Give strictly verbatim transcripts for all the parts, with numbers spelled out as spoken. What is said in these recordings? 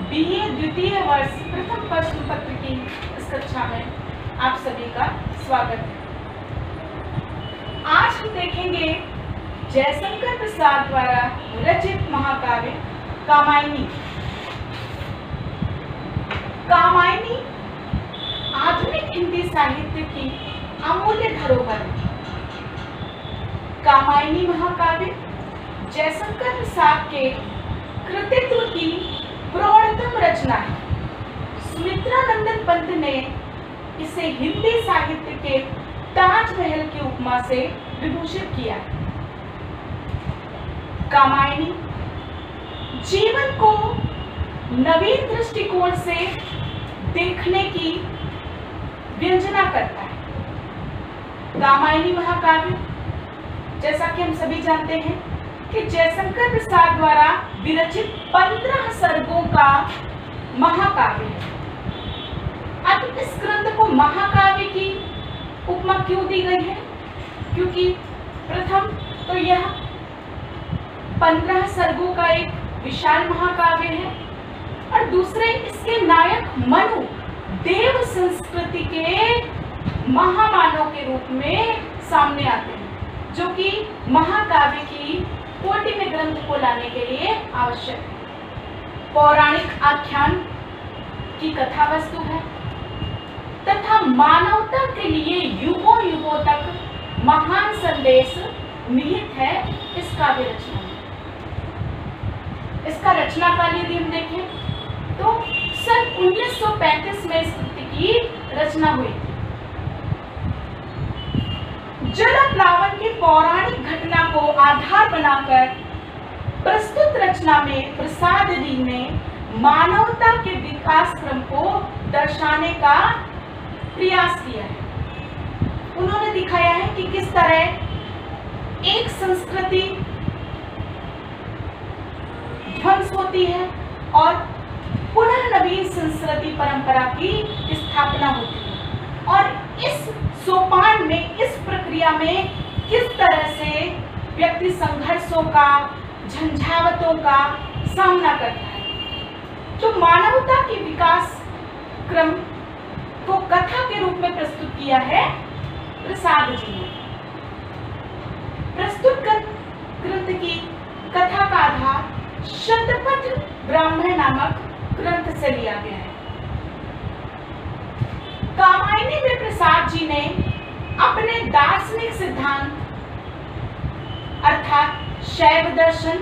BA द्वितीय वर्ष प्रथम प्रश्न पत्र की इस कक्षा में आप सभी का स्वागत है। आज हम देखेंगे जयशंकर प्रसाद द्वारा रचित महाकाव्य कामायनी। कामायनी आधुनिक हिंदी साहित्य की अमूल्य धरोहर है। कामायनी महाकाव्य जयशंकर प्रसाद के कृतित्व की प्रौढ़तम रचना है। सुमित्रा नंदन पंत ने इसे हिंदी साहित्य के ताजमहल की उपमा से विभूषित किया है। कामायनी जीवन को नवीन दृष्टिकोण से देखने की व्यंजना करता है। कामायनी महाकाव्य, जैसा कि हम सभी जानते हैं कि जयशंकर प्रसाद द्वारा विरचित पंद्रह सर्गों का महाकाव्य है। अब इस ग्रंथ को महाकाव्य की उपमा क्यों दी गई है? क्योंकि प्रथम तो यह पंद्रह सर्गों का एक विशाल महाकाव्य है और दूसरे इसके नायक मनु देव संस्कृति के महामानव के रूप में सामने आते हैं, जो कि महाकाव्य की कोटि में ग्रंथ को लाने के लिए आवश्यक है। पौराणिक आख्यान की कथा वस्तु है तथा मानवता के लिए युगों युगों तक महान संदेश निहित है इस काव्य रचना में। इसका रचना काल यदि हम देखें तो सन उन्नीस सौ पैंतीस में इस कृति की रचना हुई थी। जल प्लावन की पौराणिक घटना को आधार बनाकर प्रस्तुत रचना में प्रसाद जी ने मानवता के विकास क्रम को दर्शाने का प्रयास किया है। उन्होंने दिखाया है कि किस तरह एक संस्कृति ध्वंस होती है और पुनः नवीन संस्कृति परंपरा की स्थापना होती है, और इस सोपान में, इस प्रक्रिया में किस तरह से व्यक्ति संघर्षों का, झंझावतों का सामना करता है। तो मानवता के विकास क्रम को कथा के रूप में प्रस्तुत किया है प्रसाद जी ने। प्रस्तुत ग्रंथ की कथा का आधार शतपथ ब्राह्मण नामक ग्रंथ से लिया गया है। कामायनी में प्रसाद जी ने अपने दार्शनिक सिद्धांत अर्थात शैव दर्शन,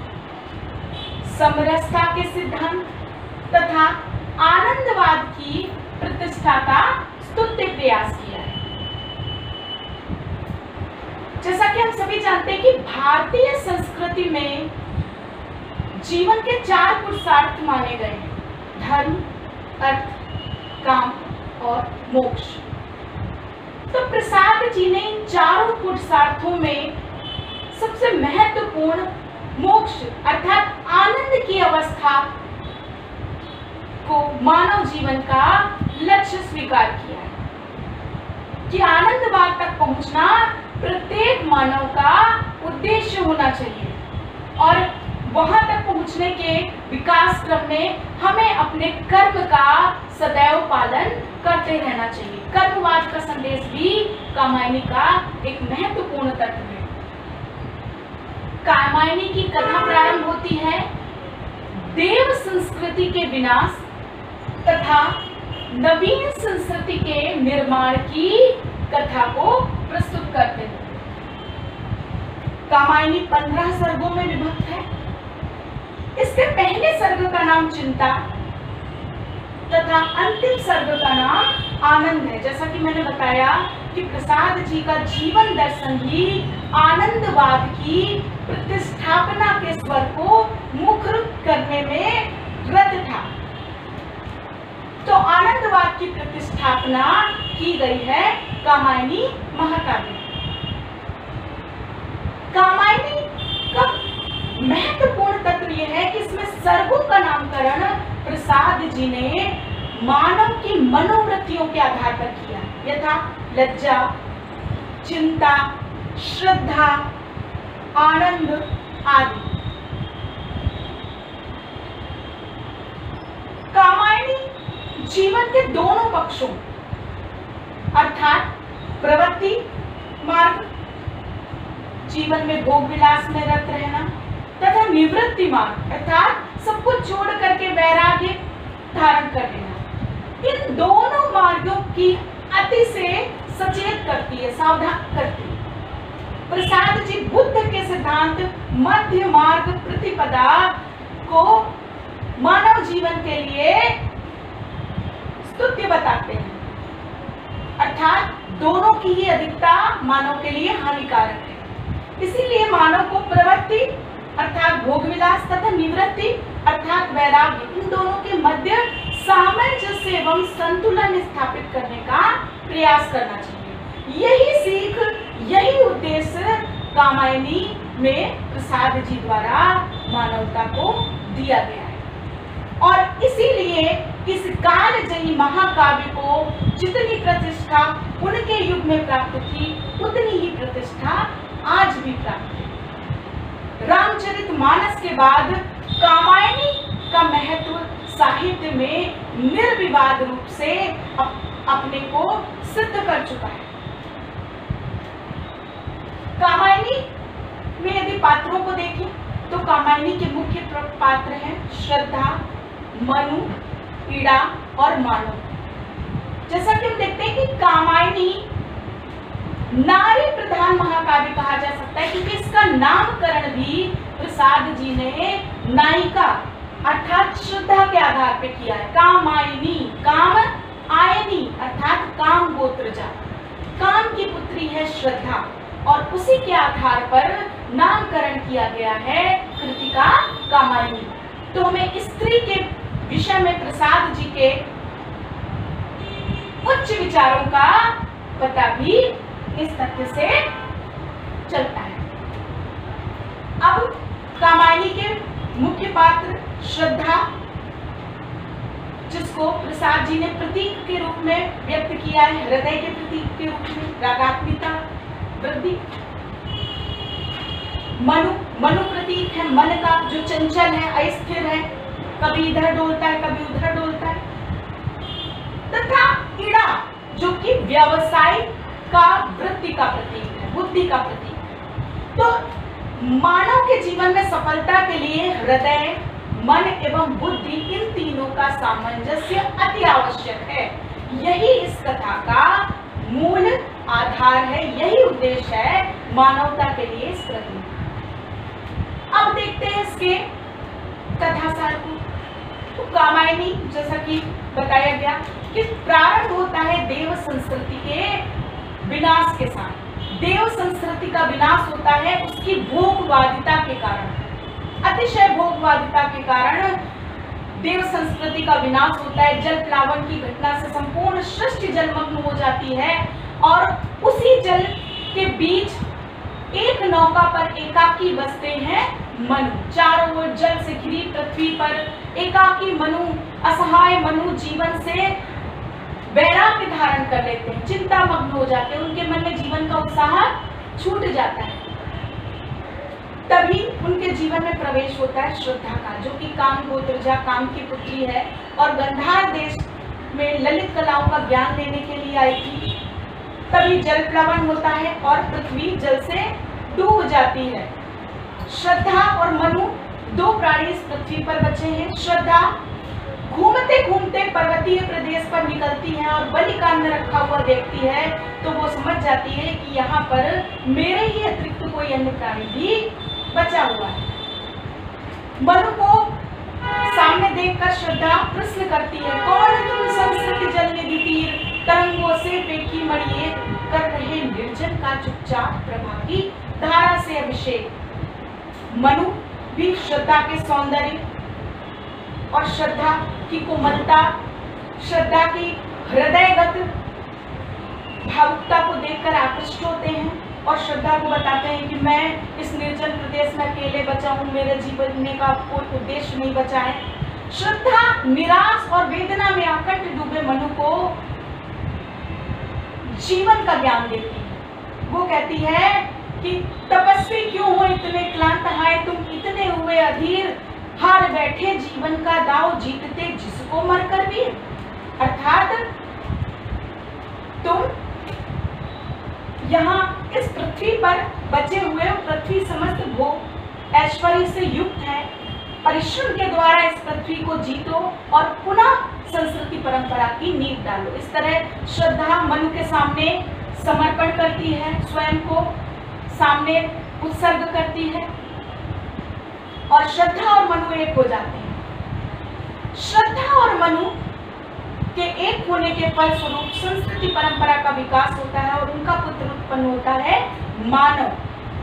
समरसता के सिद्धांत तथा आनंदवाद की प्रतिष्ठा का स्तुत्य प्रयास किया है। जैसा कि हम सभी जानते हैं कि भारतीय संस्कृति में जीवन के चार पुरुषार्थ माने गए हैं: धर्म, अर्थ, काम और मोक्ष। तो प्रसाद जी ने इन चारों पुरुषार्थों में सबसे महत्वपूर्ण मोक्ष अर्थात आनंद की अवस्था को मानव जीवन का लक्ष्य स्वीकार किया है कि आनंदवाद तक पहुंचना प्रत्येक मानव का उद्देश्य होना चाहिए, और वहां तक पहुंचने के विकास क्रम में हमें अपने कर्म का सदैव पालन करते रहना चाहिए। कर्मवाद का संदेश भी कामायनी का एक महत्वपूर्ण तत्व है। कामायनी की कथा प्रारंभ होती है देव संस्कृति के विनाश तथा नवीन संस्कृति के निर्माण की कथा को प्रस्तुत करते हैं। कामायनी पंद्रह सर्गों में विभक्त है। इसके पहले सर्ग का नाम चिंता तथा अंतिम सर्ग का नाम आनंद है। जैसा कि मैंने बताया कि प्रसाद जी का जीवन दर्शन ही आनंदवाद की प्रतिष्ठापना के स्वर को मुखरित करने में रत था। तो आनंदवाद की प्रतिष्ठापना की गई है कामायनी महाकाव्य। कामायनी का महत्वपूर्ण तत्व यह है कि इसमें सर्गों का नामकरण प्रसाद जी ने मानव की मनोवृत्तियों के आधार पर किया, यथा लज्जा, चिंता, श्रद्धा, आनंद आदि। जीवन के दोनों पक्षों अर्थात प्रवृत्ति मार्ग, जीवन में भोग विलास में रत रहना, तथा निवृत्ति मार्ग अर्थात सब कुछ छोड़ करके वैराग्य धारण कर लेना। इन दोनों मार्गों की अति से सचेत करती है, सावधान करती है। प्रसाद जी बुद्ध के सिद्धांत मध्य मार्ग प्रतिपदा को मानव जीवन के लिए स्तुत्य बताते हैं, अर्थात दोनों की ही अधिकता मानव के लिए हानिकारक है। इसीलिए मानव को प्रवृत्ति अर्थात भोग विलास तथा निवृत्ति अर्थात वैराग्य, इन दोनों के मध्य सामंजस्य एवं संतुलन स्थापित करने का प्रयास करना चाहिए। यही सीख, यही उद्देश्य कामायनी में प्रसाद जी द्वारा मानवता को दिया गया है। और इसीलिए इस कालजयी महाकाव्य को जितनी प्रतिष्ठा उनके युग में प्राप्त थी, उतनी ही प्रतिष्ठा आज भी प्राप्त है। रामचरितमानस के बाद कामायनी का महत्व साहित्य में निर्विवाद रूप से अप, अपने को सिद्ध कर चुका है। कामायनी में यदि पात्रों को देखें तो कामायनी के मुख्य पात्र हैं श्रद्धा, मनु, पीड़ा और मानव। जैसा कि हम देखते हैं कि कामायनी नारी प्रधान महाकाव्य कहा जा सकता है, क्योंकि इसका नामकरण भी प्रसाद जी ने नायिका अर्थात श्रद्धा के आधार पे किया है। कामायनी, काम आयनी अर्थात काम गोत्रजा, काम की पुत्री है श्रद्धा, और उसी के आधार पर नामकरण किया गया है कृतिका कामायनी। तो हमें स्त्री के विषय में प्रसाद जी के उच्च विचारों का पता भी इस तथ्य से चलता है। अब कामायनी के मुख्य पात्र श्रद्धा, जिसको प्रसाद जी ने प्रतीक के रूप में व्यक्त किया है, हृदय के प्रतीक के रूप में, रागात्मिका वृद्धि। मनु, मनु प्रतीक है मन का, जो चंचल है, अस्थिर है, कभी इधर डोलता है कभी उधर डोलता है। तथा ईड़ा, जो कि व्यवसाय का वृत्ति का प्रतीक है, बुद्धि का प्रतीक है। तो मानव के जीवन में सफलता के लिए हृदय, मन एवं बुद्धि, इन तीनों का सामंजस्य अति आवश्यक है। यही इस कथा का मूल आधार है, यही उद्देश्य है मानवता के लिए इस कृति। अब देखते हैं इसके कथासार को। तो कामायनी, जैसा कि बताया गया कि प्रारंभ होता है देव संस्कृति के विनाश के साथ। देव संस्कृति का विनाश होता है उसकी भोगवादिता के कारण, अतिशय भोगवादिता के कारण देव संस्कृति का विनाश होता है। जल प्लावन की घटना से संपूर्ण सृष्टि जलमग्न हो जाती है, और उसी जल के बीच एक नौका पर एकाकी बसते हैं मनु। चारों ओर जल से घिरी पृथ्वी पर एकाकी मनु, असहाय मनु जीवन से वैराग्य धारण कर लेते हैं, चिंता मग्न हो जाते हैं, उनके मन में जीवन का उत्साह छूट जाता है। तभी उनके जीवन में प्रवेश होता है श्रद्धा का, जो कि काम गोत्रजा, काम की पुत्री है और गंधार देश में ललित कलाओं का ज्ञान लेने के लिए आई थी। तभी जल प्लावन होता है और पृथ्वी जल से डूब जाती है। श्रद्धा और मनु दो प्राणी इस पृथ्वी पर बचे हैं। श्रद्धा घूमते घूमते पर्वतीय प्रदेश पर निकलती है और बलि का अन्न रखा हुआ देखती है, तो वो समझ जाती है कि यहाँ पर मेरे ही अतिरिक्त कोई अन्य प्राणी भी बचा हुआ है। मनु को सामने देखकर श्रद्धा प्रश्न करती है, कौन तुम संस्कृति जल निधि तीर, तरंगों से फेंकी मड़िए, कर रहे निर्जन का चुपचाप प्रभा की धारा से अभिषेक। मनु भी श्रद्धा के सौंदर्य और श्रद्धा की कोमलता, श्रद्धा की हृदयगत भावुकता को देखकर आकृष्ट होते हैं और श्रद्धा को बताते हैं कि मैं इस निर्जन प्रदेश में अकेले बचा हूँ, मेरे जीवन का कोई उद्देश्य नहीं बचा है। श्रद्धा निराश और वेदना में आकट डूबे मनु को जीवन का ज्ञान देती है। वो कहती है कि तपस्वी क्यों हो इतने क्लांत, हाय तुम इतने हुए अधीर, हार बैठे जीवन का दाव जीतते जिसको मरकर भी। अर्थात तुम यहाँ इस पृथ्वी पर बचे हुए पृथ्वी समस्त भोग ऐश्वर्य से युक्त है, परिश्रम के द्वारा इस पृथ्वी को जीतो और पुनः संस्कृति परंपरा की नींव डालो। इस तरह श्रद्धा मनु के सामने समर्पण करती है, स्वयं को सामने उत्सर्ग करती है और श्रद्धा और मनु एक हो जाते हैं। श्रद्धा और मनु के एक होने के फलस्वरूप संस्कृति परंपरा का विकास होता है और उनका पुत्र उत्पन्न होता है मानव।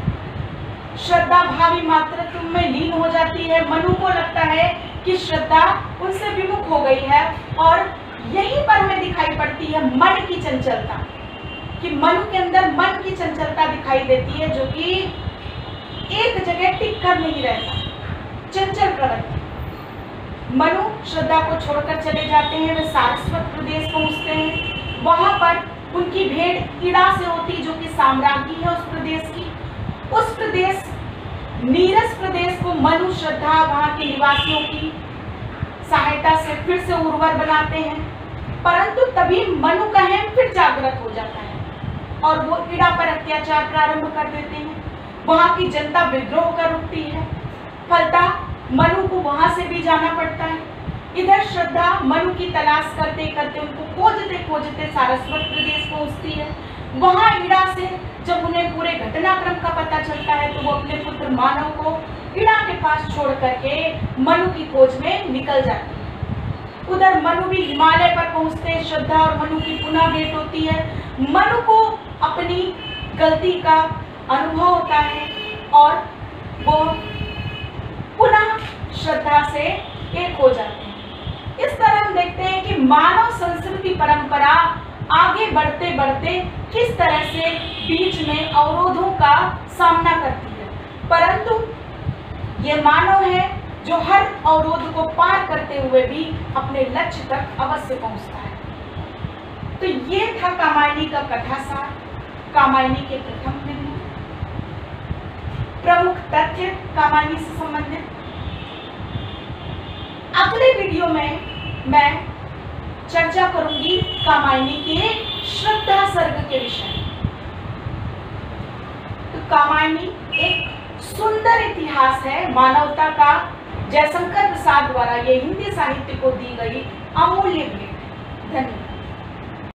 श्रद्धा भावी मातृत्व में लीन हो जाती है। मनु को लगता है कि श्रद्धा उनसे विमुख हो गई है और यहीं पर हमें दिखाई पड़ती है मन की चंचलता, कि मनु के अंदर मन की चंचलता दिखाई देती है, जो कि एक जगह टिक कर नहीं रहता, चंचल प्रवृत्ति। मनु श्रद्धा को छोड़कर चले जाते हैं, वे सारस्वत प्रदेश पहुंचते हैं। वहां पर उनकी भेंट इड़ा से होती, जो कि साम्राज्ञी है उस प्रदेश की। उस प्रदेश नीरस प्रदेश को मनु श्रद्धा वहां के निवासियों की सहायता से फिर से उर्वर बनाते हैं, परंतु तभी मनु का हेम फिर जागृत हो जाता है और वो इड़ा पर अत्याचार प्रारंभ कर देते हैं। वहां की जनता विद्रोह कर उठती है, फलता मनु को वहां से भी जाना पड़ता है। इधर श्रद्धा मनु की तलाश करते करते उनको खोजते खोजते सारस्वत प्रदेश पहुंचती है। वहां इड़ा से जब उन्हें पूरे घटनाक्रम का पता चलता है तो वो अपने पुत्र मानव को इड़ा के पास छोड़ करके मनु की खोज में निकल जाती है। उधर मनु भी हिमालय पर पहुंचते हैं, श्रद्धा और मनु की पुनः भेंट होती है। मनु को अपनी गलती का अनुभव होता है और वो पुनः श्रद्धा से एक हो जाते हैं। इस तरह हम देखते हैं कि मानव संस्कृति परंपरा आगे बढ़ते बढ़ते किस तरह से बीच में अवरोधों का सामना करती है, परंतु ये मानव है जो हर अवरोध को पार करते हुए भी अपने लक्ष्य तक अवश्य पहुंचता है। तो ये था कामायनी का कथासार, कामायनी के प्रथम बिंदु, प्रमुख तथ्य कामायनी से संबंधित। अगले वीडियो में मैं चर्चा करूंगी कामायनी के श्रद्धा सर्ग के विषय में। तो कामायनी एक सुंदर इतिहास है मानवता का, जयशंकर प्रसाद द्वारा ये हिंदी साहित्य को दी गई अमूल्य भेंट है। धन्यवाद।